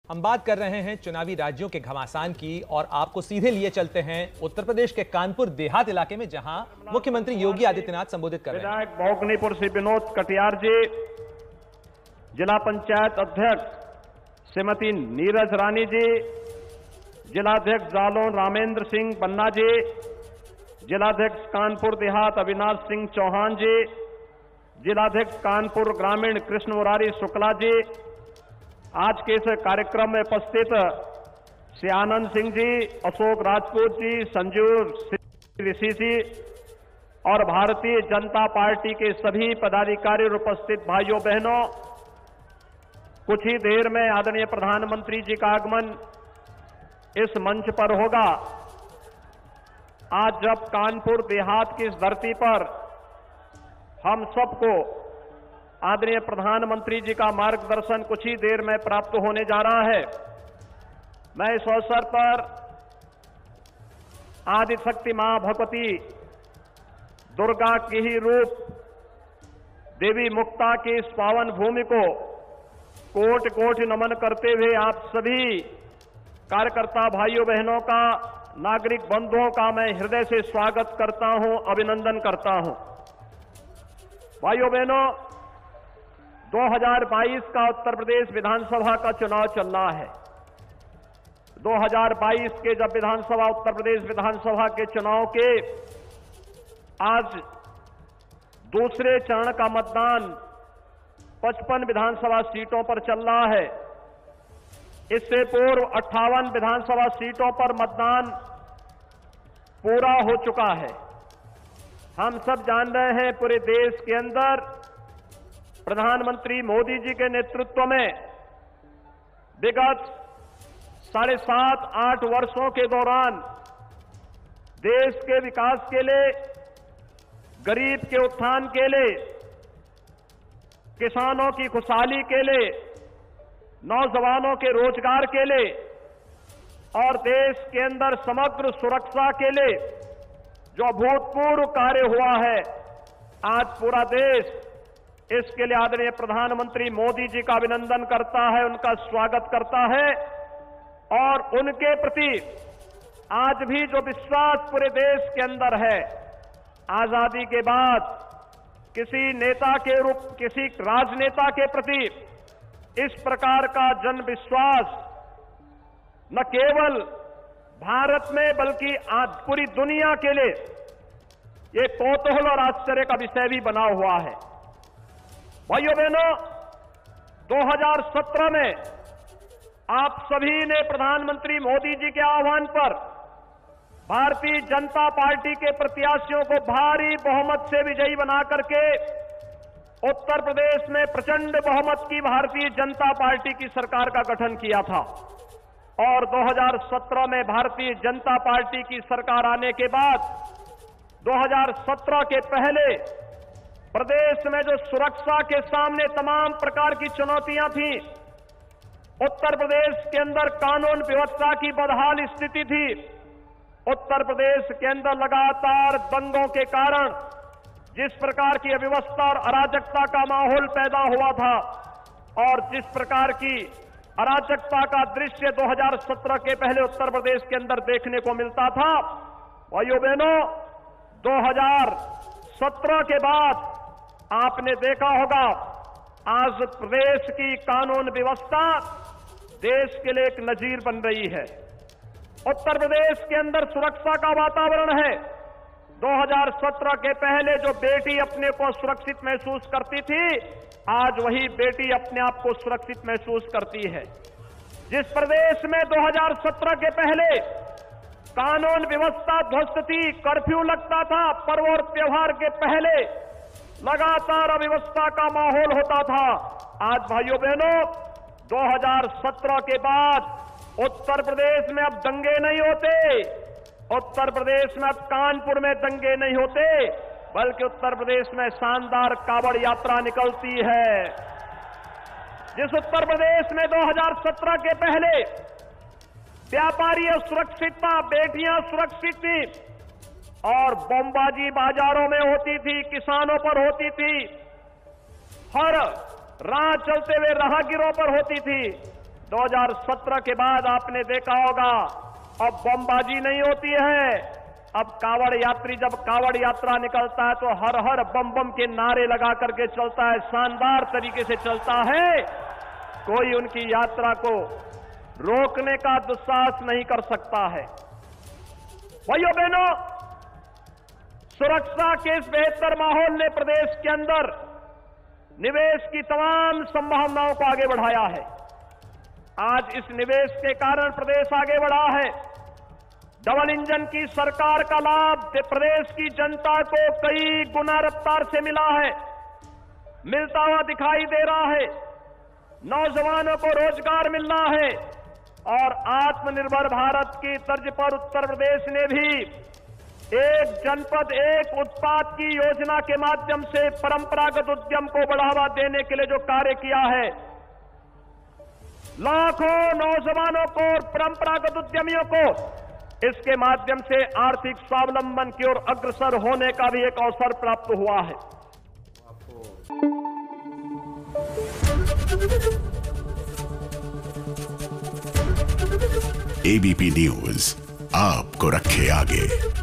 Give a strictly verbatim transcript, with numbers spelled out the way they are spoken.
हम बात कर रहे हैं चुनावी राज्यों के घमासान की और आपको सीधे लिए चलते हैं उत्तर प्रदेश के कानपुर देहात इलाके में, जहां मुख्यमंत्री योगी आदित्यनाथ संबोधित कर रहे हैं। विधायक भोगनीपुर से विनोद कटियार जी, जिला पंचायत अध्यक्ष श्रीमती नीरज रानी जी, जिलाध्यक्ष जालौन रामेंद्र सिंह पन्ना जी, जिलाध्यक्ष कानपुर देहात अविनाश सिंह चौहान जी, जिलाध्यक्ष कानपुर ग्रामीण कृष्ण मुरारी शुक्ला जी, आज के इस कार्यक्रम में उपस्थित श्री आनंद सिंह जी, अशोक राजपूत जी, संजीव ऋषि जी और भारतीय जनता पार्टी के सभी पदाधिकारी और उपस्थित भाइयों बहनों, कुछ ही देर में आदरणीय प्रधानमंत्री जी का आगमन इस मंच पर होगा। आज जब कानपुर देहात की इस धरती पर हम सबको आदरणीय प्रधानमंत्री जी का मार्गदर्शन कुछ ही देर में प्राप्त होने जा रहा है, मैं इस अवसर पर आदिशक्ति मां भगवती दुर्गा की ही रूप देवी मुक्ता की इस पावन भूमि को कोटि कोटि नमन करते हुए आप सभी कार्यकर्ता भाइयों बहनों का, नागरिक बंधुओं का मैं हृदय से स्वागत करता हूं, अभिनंदन करता हूं। भाइयों बहनों, दो हज़ार बाईस का उत्तर प्रदेश विधानसभा का चुनाव चल रहा है। दो हज़ार बाईस के जब विधानसभा उत्तर प्रदेश विधानसभा के चुनाव के आज दूसरे चरण का मतदान पचपन विधानसभा सीटों पर चल रहा है। इससे पूर्व अट्ठावन विधानसभा सीटों पर मतदान पूरा हो चुका है। हम सब जान रहे हैं, पूरे देश के अंदर प्रधानमंत्री मोदी जी के नेतृत्व में विगत साढ़े सात आठ वर्षों के दौरान देश के विकास के लिए, गरीब के उत्थान के लिए, किसानों की खुशहाली के लिए, नौजवानों के रोजगार के लिए और देश के अंदर समग्र सुरक्षा के लिए जो अभूतपूर्व कार्य हुआ है, आज पूरा देश इसके लिए आदरणीय प्रधानमंत्री मोदी जी का अभिनंदन करता है, उनका स्वागत करता है और उनके प्रति आज भी जो विश्वास पूरे देश के अंदर है, आजादी के बाद किसी नेता के रूप, किसी राजनेता के प्रति इस प्रकार का जन विश्वास न केवल भारत में बल्कि आज पूरी दुनिया के लिए ये कौतूहल और आश्चर्य का विषय भी बना हुआ है। भाइयों बहनों, दो हज़ार सत्रह में आप सभी ने प्रधानमंत्री मोदी जी के आह्वान पर भारतीय जनता पार्टी के प्रत्याशियों को भारी बहुमत से विजयी बना करके उत्तर प्रदेश में प्रचंड बहुमत की भारतीय जनता पार्टी की सरकार का गठन किया था और दो हज़ार सत्रह में भारतीय जनता पार्टी की सरकार आने के बाद दो हज़ार सत्रह के पहले प्रदेश में जो सुरक्षा के सामने तमाम प्रकार की चुनौतियां थी, उत्तर प्रदेश के अंदर कानून व्यवस्था की बदहाल स्थिति थी, उत्तर प्रदेश के अंदर लगातार दंगों के कारण जिस प्रकार की अव्यवस्था और अराजकता का माहौल पैदा हुआ था और जिस प्रकार की अराजकता का दृश्य दो हज़ार सत्रह के पहले उत्तर प्रदेश के अंदर देखने को मिलता था, भाइयों बहनों, दो हज़ार सत्रह के बाद आपने देखा होगा आज प्रदेश की कानून व्यवस्था देश के लिए एक नजीर बन रही है। उत्तर प्रदेश के अंदर सुरक्षा का वातावरण है। दो हज़ार सत्रह के पहले जो बेटी अपने को सुरक्षित महसूस करती थी, आज वही बेटी अपने आप को सुरक्षित महसूस करती है। जिस प्रदेश में दो हज़ार सत्रह के पहले कानून व्यवस्था ध्वस्त थी, कर्फ्यू लगता था, पर्व और त्योहार के पहले लगातार अव्यवस्था का माहौल होता था, आज भाइयों बहनों दो हज़ार सत्रह के बाद उत्तर प्रदेश में अब दंगे नहीं होते, उत्तर प्रदेश में अब कानपुर में दंगे नहीं होते, बल्कि उत्तर प्रदेश में शानदार कावड़ यात्रा निकलती है। जिस उत्तर प्रदेश में दो हज़ार सत्रह के पहले व्यापारी सुरक्षित था, बेटियां सुरक्षित थी और बमबाजी बाजारों में होती थी, किसानों पर होती थी, हर राह चलते हुए राहगीरों पर होती थी, दो हज़ार सत्रह के बाद आपने देखा होगा अब बमबाजी नहीं होती है। अब कावड़ यात्री जब कावड़ यात्रा निकलता है तो हर हर बम बम के नारे लगा करके चलता है, शानदार तरीके से चलता है। कोई उनकी यात्रा को रोकने का दुस्साहस नहीं कर सकता है। भाइयों बहनों, सुरक्षा के इस बेहतर माहौल ने प्रदेश के अंदर निवेश की तमाम संभावनाओं को आगे बढ़ाया है। आज इस निवेश के कारण प्रदेश आगे बढ़ा है। डबल इंजन की सरकार का लाभ प्रदेश की जनता को कई गुना रफ्तार से मिला है, मिलता हुआ दिखाई दे रहा है। नौजवानों को रोजगार मिल रहा है और आत्मनिर्भर भारत की तर्ज पर उत्तर प्रदेश ने भी एक जनपद एक उत्पाद की योजना के माध्यम से परंपरागत उद्यम को बढ़ावा देने के लिए जो कार्य किया है, लाखों नौजवानों को और परंपरागत उद्यमियों को इसके माध्यम से आर्थिक स्वावलंबन की ओर अग्रसर होने का भी एक अवसर प्राप्त हुआ है। एबीपी न्यूज आपको रखे आगे।